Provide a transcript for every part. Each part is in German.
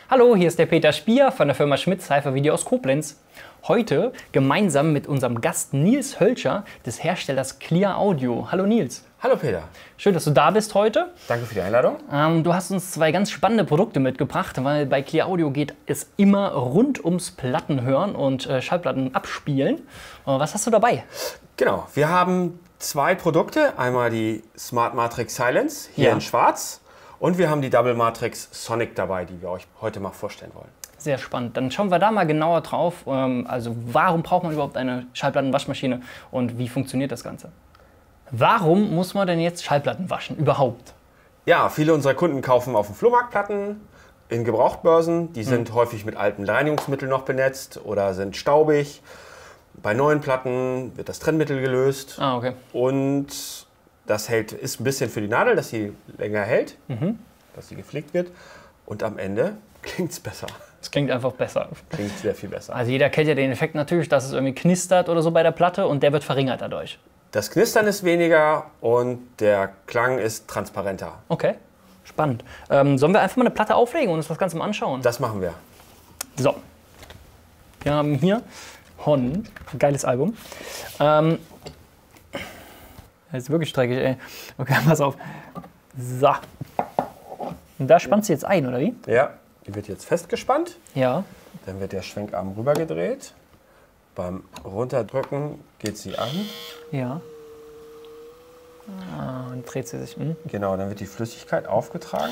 Hallo, hier ist der Peter Spier von der Firma Schmitz Cypher Video aus Koblenz. Heute gemeinsam mit unserem Gast Nils Hölscher des Herstellers Clear Audio. Hallo Nils. Hallo Peter. Schön, dass du da bist heute. Danke für die Einladung. Du hast uns zwei ganz spannende Produkte mitgebracht, weil bei Clear Audio geht es immer rund ums Plattenhören und Schallplatten abspielen. Was hast du dabei? Genau, wir haben zwei Produkte. Einmal die Smart Matrix Silence hier in schwarz und wir haben die Double Matrix Sonic dabei, die wir euch heute mal vorstellen wollen. Sehr spannend. Dann schauen wir da mal genauer drauf. Also warum braucht man überhaupt eine Schallplattenwaschmaschine und wie funktioniert das Ganze? Warum muss man denn jetzt Schallplatten waschen überhaupt? Ja, viele unserer Kunden kaufen auf dem Flohmarkt Platten in Gebrauchtbörsen. Die sind häufig mit alten Reinigungsmitteln noch benetzt oder sind staubig. Bei neuen Platten wird das Trennmittel gelöst. Ah, okay. Und das ist ein bisschen für die Nadel, dass sie länger hält, dass sie gepflegt wird. Und am Ende klingt es besser. Es klingt einfach besser. Klingt sehr viel besser. Also jeder kennt ja den Effekt natürlich, dass es irgendwie knistert oder so bei der Platte und der wird verringert dadurch. Das Knistern ist weniger und der Klang ist transparenter. Okay, spannend. Sollen wir einfach mal eine Platte auflegen und uns das Ganze mal anschauen? Das machen wir. So, wir haben hier Hon, ein geiles Album. Das ist wirklich dreckig, ey. Okay, pass auf. So. Und da spannt sie jetzt ein, oder wie? Ja, die wird jetzt festgespannt. Ja. Dann wird der Schwenkarm rübergedreht. Beim Runterdrücken geht sie an. Ja. Ah, und dreht sie sich. Genau, dann wird die Flüssigkeit aufgetragen.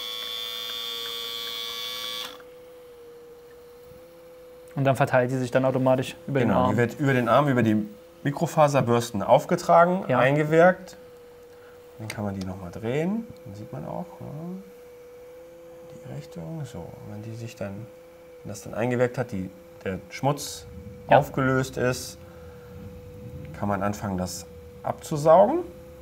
Und dann verteilt die sich dann automatisch über den Arm. Die wird über den Arm, über die Mikrofaserbürsten aufgetragen, eingewirkt. Dann kann man die nochmal drehen. Dann sieht man auch die Richtung. So, wenn das dann eingewirkt hat, der Schmutz aufgelöst ist, kann man anfangen, das abzusaugen.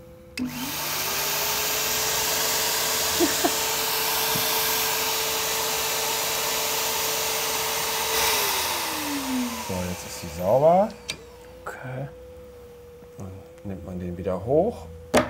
So, jetzt ist sie sauber. Okay. Dann nimmt man den wieder hoch.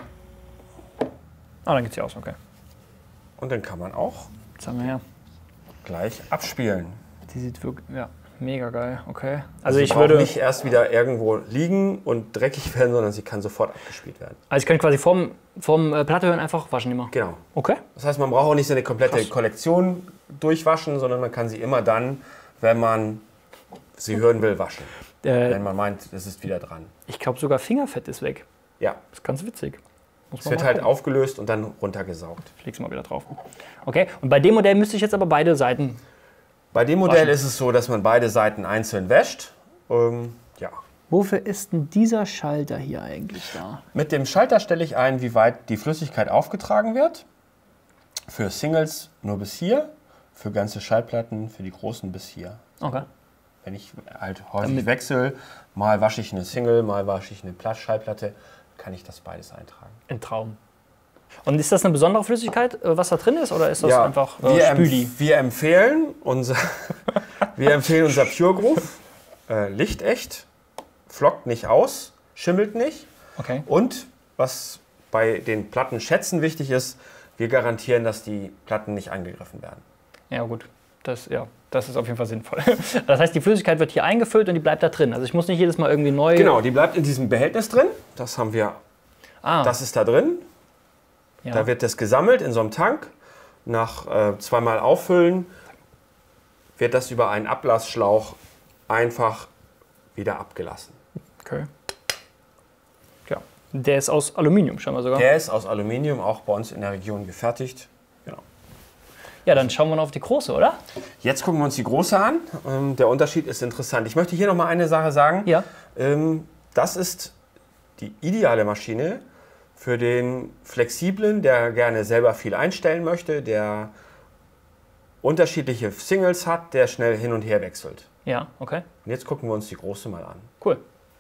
Ah, dann geht sie aus, okay. Und dann kann man auch Sagen wir her. gleich abspielen. Die sieht wirklich, mega geil, okay. Also sie ich braucht würde nicht erst wieder irgendwo liegen und dreckig werden, sondern sie kann sofort abgespielt werden. Also ich könnte quasi vom Platte hören einfach waschen immer. Genau. Okay. Das heißt, man braucht auch nicht seine komplette Kollektion durchwaschen, sondern man kann sie immer dann, wenn man sie hören will, waschen. Wenn man meint, es ist wieder dran. Ich glaube sogar Fingerfett ist weg. Ja. Das ist ganz witzig. Es wird halt aufgelöst und dann runtergesaugt. Ich leg's mal wieder drauf. Okay, und bei dem Modell müsste ich jetzt aber beide Seiten Bei dem Modell ist es so, dass man beide Seiten einzeln wäscht. Ja. Wofür ist denn dieser Schalter hier eigentlich da? Mit dem Schalter stelle ich ein, wie weit die Flüssigkeit aufgetragen wird. Für Singles nur bis hier, für ganze Schallplatten, für die großen bis hier. Okay. Wenn ich halt häufig wechsle, mal wasche ich eine Single, mal wasche ich eine Schallplatte, kann ich das beides eintragen. Ein Traum. Und ist das eine besondere Flüssigkeit, was da drin ist, oder ist das einfach Spüli? Wir empfehlen unser Pure Groove, lichtecht, flockt nicht aus, schimmelt nicht. Okay. Und was bei den Plattenschätzen wichtig ist, wir garantieren, dass die Platten nicht angegriffen werden. Ja gut, das ist auf jeden Fall sinnvoll. Das heißt, die Flüssigkeit wird hier eingefüllt und die bleibt da drin. Also ich muss nicht jedes Mal irgendwie neu... Genau, die bleibt in diesem Behältnis drin. Das haben wir, das ist da drin. Ja. Da wird das gesammelt in so einem Tank. Nach zweimal Auffüllen wird das über einen Ablassschlauch einfach wieder abgelassen. Okay. Ja, der ist aus Aluminium scheinbar sogar. Der ist aus Aluminium, auch bei uns in der Region gefertigt. Genau. Ja, dann schauen wir noch auf die große, oder? Jetzt gucken wir uns die große an. Der Unterschied ist interessant. Ich möchte hier noch mal eine Sache sagen. Ja. Das ist die ideale Maschine für den Flexiblen, der gerne selber viel einstellen möchte, der unterschiedliche Singles hat, der schnell hin und her wechselt. Ja, okay. Und jetzt gucken wir uns die große mal an. Cool.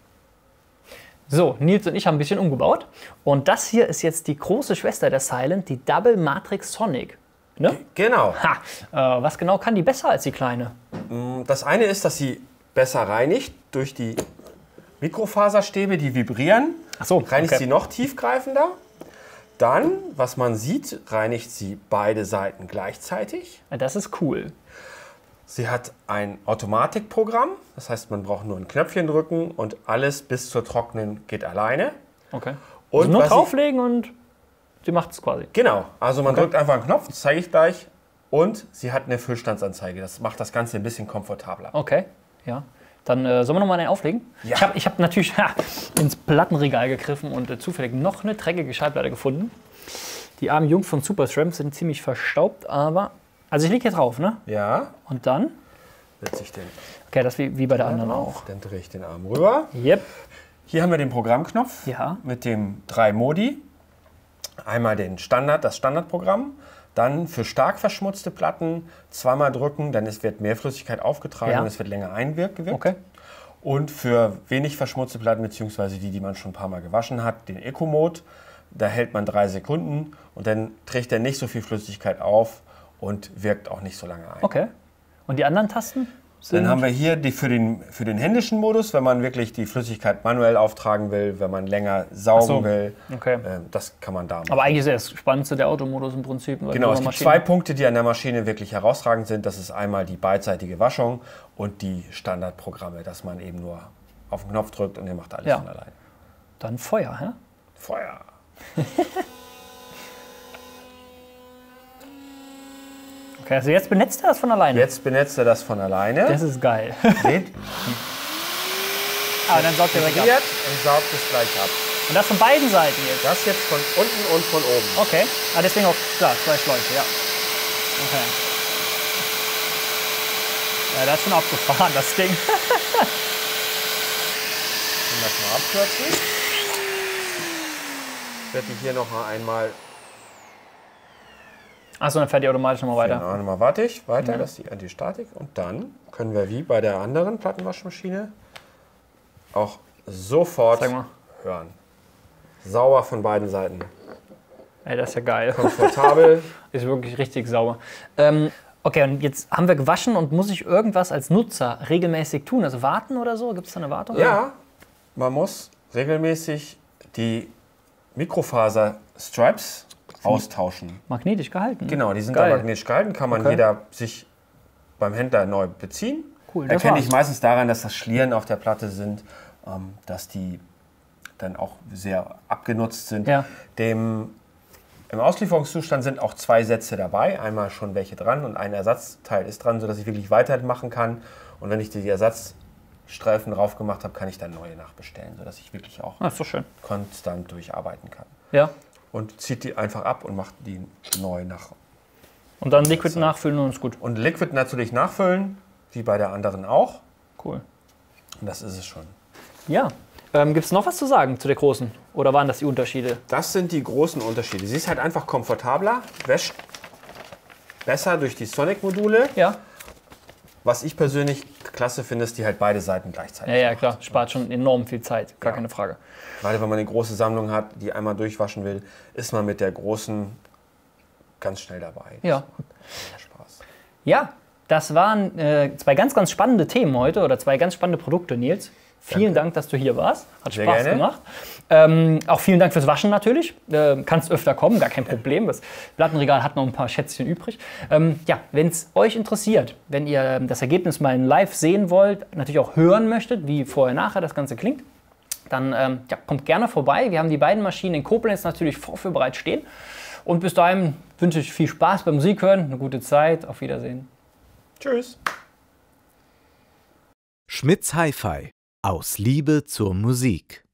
So, Nils und ich haben ein bisschen umgebaut. Und das hier ist jetzt die große Schwester der Silent, die Double Matrix Sonic. Ne? Genau. Ha, was genau kann die besser als die kleine? Das eine ist, dass sie besser reinigt durch die Mikrofaserstäbe, die vibrieren. Ach so, Reinigt sie noch tiefgreifender. Dann, was man sieht, reinigt sie beide Seiten gleichzeitig. Das ist cool. Sie hat ein Automatikprogramm, das heißt, man braucht nur ein Knöpfchen drücken und alles bis zur Trocknen geht alleine. Okay. Und also nur drauflegen und sie macht es quasi. Genau, also man drückt einfach einen Knopf, das zeige ich gleich. Und sie hat eine Füllstandsanzeige, das macht das Ganze ein bisschen komfortabler. Okay, ja. Dann sollen wir nochmal einen auflegen? Ja. Ich hab natürlich ins Plattenregal gegriffen und zufällig noch eine dreckige Schallplatte gefunden. Die armen Jungs von Supertramp sind ziemlich verstaubt, aber... Also ich liege hier drauf, ne? Ja. Und dann? Setze ich den. Okay, das wie bei der anderen auch. Dann drehe ich den Arm rüber. Yep. Hier haben wir den Programmknopf mit den 3 Modi. Einmal den das Standardprogramm. Dann für stark verschmutzte Platten zweimal drücken, dann wird mehr Flüssigkeit aufgetragen und es wird länger eingewirkt. Okay. Und für wenig verschmutzte Platten, beziehungsweise die man schon ein paar Mal gewaschen hat, den Eco-Mode. Da hält man 3 Sekunden und dann trägt er nicht so viel Flüssigkeit auf und wirkt auch nicht so lange ein. Okay. Und die anderen Tasten? Dann haben wir hier die für den händischen Modus, wenn man wirklich die Flüssigkeit manuell auftragen will, wenn man länger saugen will. Okay. Das kann man da machen. Aber eigentlich ist das Spannendste der Automodus im Prinzip. Genau, es gibt 2 Punkte, die an der Maschine wirklich herausragend sind. Das ist einmal die beidseitige Waschung und die Standardprogramme, dass man eben nur auf den Knopf drückt und der macht alles von alleine. Dann Feuer, hä? Feuer. Okay, also jetzt benetzt er das von alleine? Jetzt benetzt er das von alleine. Das ist geil. Seht, Aber dann saugt er direkt ab. und saugt es gleich ab. Und das von beiden Seiten jetzt? Das jetzt von unten und von oben. Okay, deswegen auch, klar, 2 Schläuche, ja. Okay. Ja, das ist schon abgefahren, das Ding. Und das mal abkürzen. Ich werde die hier noch einmal... Achso, dann fährt die automatisch nochmal weiter. Genau, nochmal warte ich weiter, das ist die Antistatik. Und dann können wir wie bei der anderen Plattenwaschmaschine auch sofort hören. Sauber von beiden Seiten. Ey, das ist ja geil. Komfortabel. Ist wirklich richtig sauber. Okay, und jetzt haben wir gewaschen und muss ich irgendwas als Nutzer regelmäßig tun? Also warten oder so? Gibt es da eine Wartung? Ja, man muss regelmäßig die Mikrofaser-Stripes austauschen. Magnetisch gehalten? Genau, die sind da magnetisch gehalten, kann man jeder sich beim Händler neu beziehen. Cool, erkenne ich meistens daran, dass das Schlieren auf der Platte sind, dass die dann auch sehr abgenutzt sind. Ja. Im Auslieferungszustand sind auch 2 Sätze dabei, einmal schon welche dran und ein Ersatzteil ist dran, sodass ich wirklich weitermachen kann. Und wenn ich die Ersatzstreifen drauf gemacht habe, kann ich dann neue nachbestellen, sodass ich wirklich auch ist doch schön. konstant durcharbeiten kann. Ja. Und zieht die einfach ab und macht die neu nach. Und dann Liquid nachfüllen und ist gut. Und Liquid natürlich nachfüllen, wie bei der anderen auch. Cool. Und das ist es schon. Ja. Gibt es noch was zu sagen zu der großen? Oder waren das die Unterschiede? Das sind die großen Unterschiede. Sie ist halt einfach komfortabler, wäscht besser durch die Sonic-Module. Ja. Was ich persönlich klasse finde, ist, die halt beide Seiten gleichzeitig Ja, klar. Spart schon enorm viel Zeit. Gar keine Frage. Gerade wenn man eine große Sammlung hat, die einmal durchwaschen will, ist man mit der großen ganz schnell dabei. Ja. Spaß. Ja, das waren 2 ganz, ganz spannende Themen heute oder 2 ganz spannende Produkte, Nils. Vielen Dank, dass du hier warst. Hat Sehr Spaß gerne. gemacht. Auch vielen Dank fürs Waschen natürlich. Kannst öfter kommen, gar kein Problem. Das Plattenregal hat noch ein paar Schätzchen übrig. Ja, wenn es euch interessiert, wenn ihr das Ergebnis mal in live sehen wollt, natürlich auch hören möchtet, wie vorher, nachher das Ganze klingt, dann kommt gerne vorbei. Wir haben die beiden Maschinen in Koblenz natürlich vorführbereit stehen. Und bis dahin wünsche ich viel Spaß beim Musik hören, eine gute Zeit. Auf Wiedersehen. Tschüss. Schmitz Hi-Fi. Aus Liebe zur Musik.